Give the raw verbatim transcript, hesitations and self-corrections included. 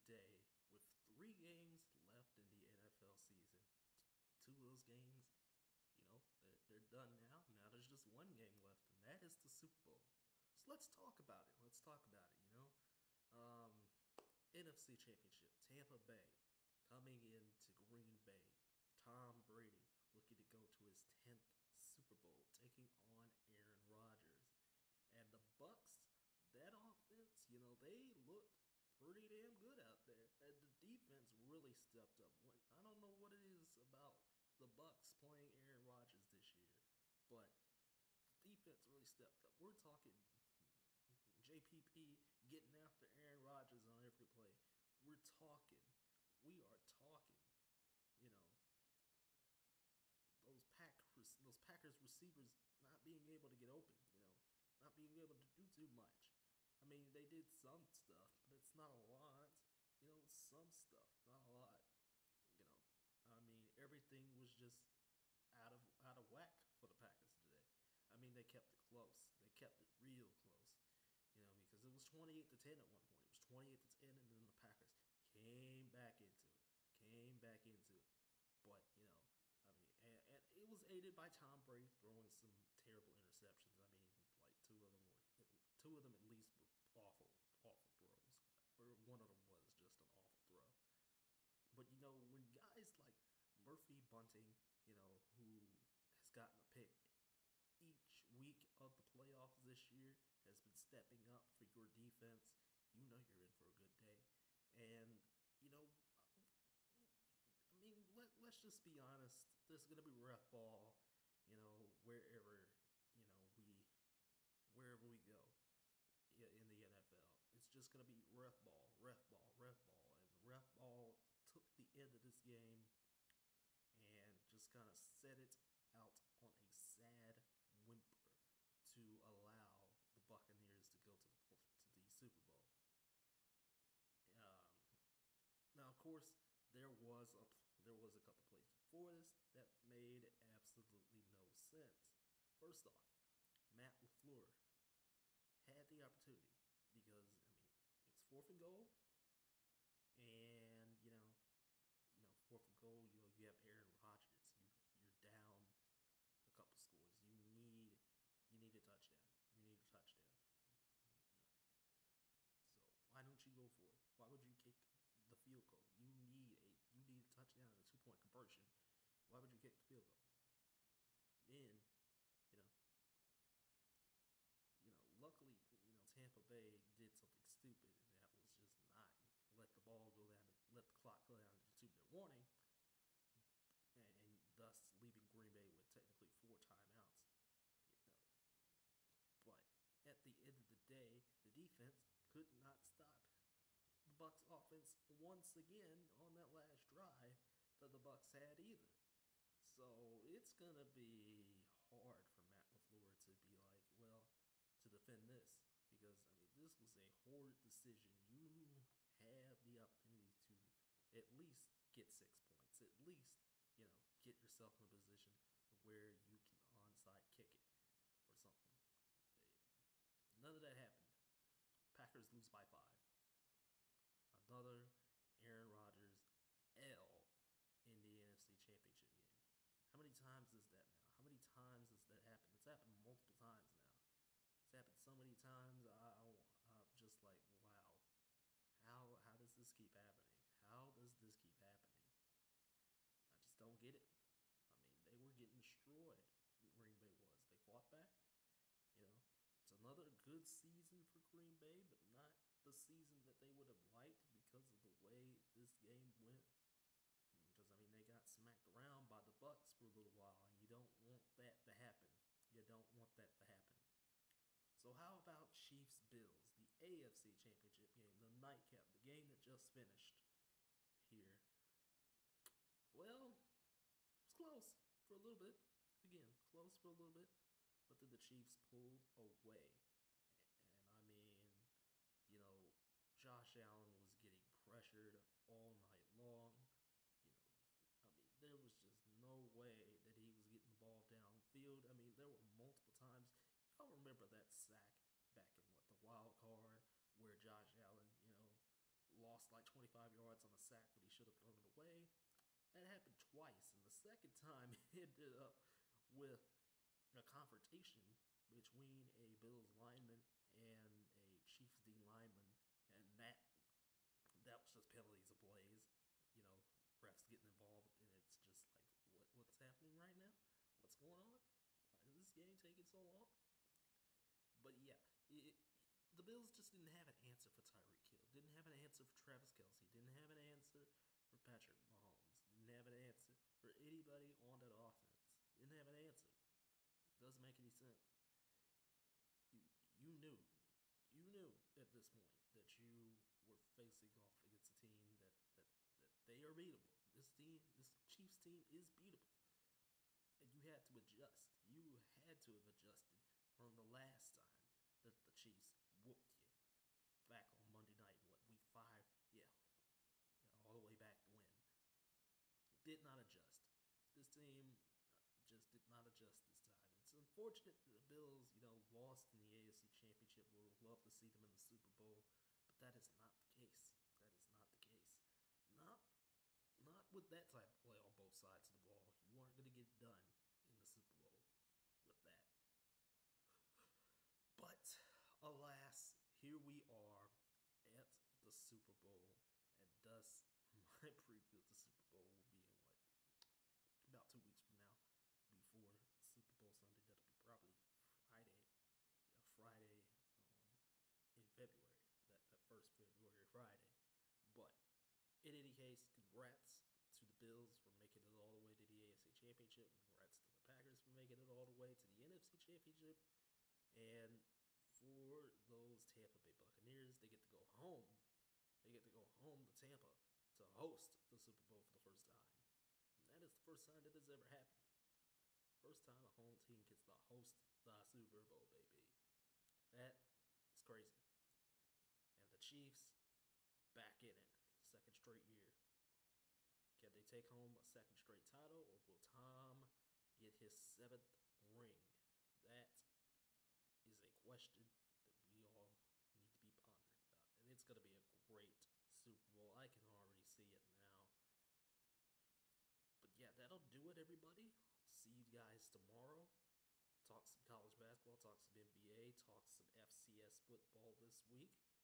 today with three games left in the N F L season. Two of those games, you know, they're, they're done now. Now there's just one game left, and that is the Super Bowl. So let's talk about it. Let's talk about it, you know. Um, N F C Championship, Tampa Bay coming into Green Bay. Tom Brady looking to go to his tenth Super Bowl, taking on Aaron Rodgers. And the Bucks, that offense, you know, they looked pretty damn good out there. And the defense really stepped up. When, I don't know what it is about the Bucks playing Aaron Rodgers this year, but the defense really stepped up. We're talking J P P getting after Aaron Rodgers on every play. We're talking, we are talking, you know, those pack those Packers receivers not being able to get open, you know, not being able to do too much. I mean, they did some stuff, but it's not a lot. You know, some stuff, not a lot. You know, I mean, everything was just out of out of whack for the Packers today. I mean, they kept it close. They kept it real close. You know, because it was twenty-eight to ten at one point. It was twenty-eight to ten, and then the Packers came back into it. Came back into it. But, you know, I mean, and, and it was aided by Tom Brady throwing some terrible interceptions. I mean, like two of them were, two of them at least were awful, awful throws. Or one of them was just an awful throw. But you know, when guys like Murphy Bunting, you know, who has gotten a pick each week of the playoffs this year, has been stepping up for your defense, you know you're in for a good day. And you know, I mean, let, let's just be honest. There's going to be rough ball, you know, wherever, you know, we, wherever we go in the N F L. It's just going to be rough ball, rough ball, rough ball. And the rough ball took the end of this game and just kind of set it out on a sad whimper to allow the Buccaneers to go to the, to the Super Bowl. Um, now, of course, there was a there was a couple plays before this that made absolutely no sense. First off, Matt LaFleur had the opportunity because I mean it was fourth and goal, and you know, you know fourth and goal. You know you have Aaron Rodgers. You you're down a couple scores. You need you need a touchdown. You need a touchdown. You know. So why don't you go for it? Why would you kick the field goal? You need a you need a touchdown and a two point conversion. Why would you kick the field goal? Then, you know, you know, luckily, you know, Tampa Bay did something stupid, and that was just not let the ball go down, to, let the clock go down to two minute warning, and, and thus leaving Green Bay with technically four timeouts. You know, but at the end of the day, the defense could not stop the Bucks offense once again on that last drive that the Bucks had either. So it's gonna be hard for Matt LaFleur to be like, well, to defend this, because I mean this was a horrid decision. You have the opportunity to at least get six points, at least, you know, get yourself in a position where you can onside kick it or something. None of that happened. Packers lose by five. Another Aaron Rodgers L in the N F C Championship game. How many times is that now? How many times has that happened? It's happened multiple times now. It's happened so many times. I, I'm just like, wow. How how does this keep happening? How does this keep happening? I just don't get it. I mean, they were getting destroyed. Green Bay was. They fought back. You know, it's another good season for Green Bay, but not the season that they would have liked because of the way this game went. Because I mean, they got smacked around by the Bucks for a little while, and you don't want that to happen. You don't want that to happen. So how about Chiefs Bills, the A F C Championship game, the nightcap, the game that just finished here? Well, it was close for a little bit. Again, close for a little bit, but then the Chiefs pulled away, and I mean, you know, Josh Allen was getting pressured all night long. You know, I mean, there was just no way that he was getting the ball downfield. I mean, there were multiple times. Y'all remember that sack back in what the wild card where Josh Allen, you know, lost like twenty-five yards on a sack, but he should have thrown it away. That happened twice, and the second time it ended up with a confrontation between a Bills lineman and a Chiefs D lineman, and that that was just penalties ablaze. You know, refs getting involved, and it's just like, what what's happening right now? What's going on? Why is this game taking so long? But yeah, it, the Bills just didn't have an answer for Tyreek Hill. Didn't have an answer for Travis Kelce. Didn't have an answer for Patrick Mahomes. Didn't have an answer for anybody on that offense. Didn't have an answer. Doesn't make any sense. You you knew, you knew at this point that you were facing off against a team that that, that they are beatable. This team, this Chiefs team is beatable, and you had to adjust. You had to have adjusted from the last time that the Chiefs whooped you back on Monday night. What, week five? Yeah, all the way back to when. Did not adjust. This team just did not adjust this time. It's unfortunate that the Bills, you know, lost in the A F C Championship. We would love to see them in the Super Bowl, but that is not the case. That is not the case. Not, not with that type of play on both sides of the ball. You aren't going to get it done in the Super Bowl with that. But alas, here we are at the Super Bowl, and thus my preview of the Super Bowl will be in what, about two weeks from now, before Super Bowl Sunday. That'll be probably Friday, yeah, Friday on in February, that, that first February Friday. But in any case, congrats to the Bills for making it all the way to the A F C Championship. Congrats to the Packers for making it all the way to the N F C Championship. And for those Tampa Bay Buccaneers, they get to go home. They get to go home to Tampa to host the Super Bowl for the first time. And that is the first time that has ever happened. First time a home team gets to host the Super Bowl, baby. That is crazy. And the Chiefs, back in it. Second straight year. Can they take home a second straight title, or will Tom get his seventh ring? That is a question that we all need to be pondering about. And it's going to be a great Super Bowl. I can already see it now. But yeah, that'll do it, everybody. See you guys tomorrow. Talk some college basketball, talk some N B A, talk some F C S football this week.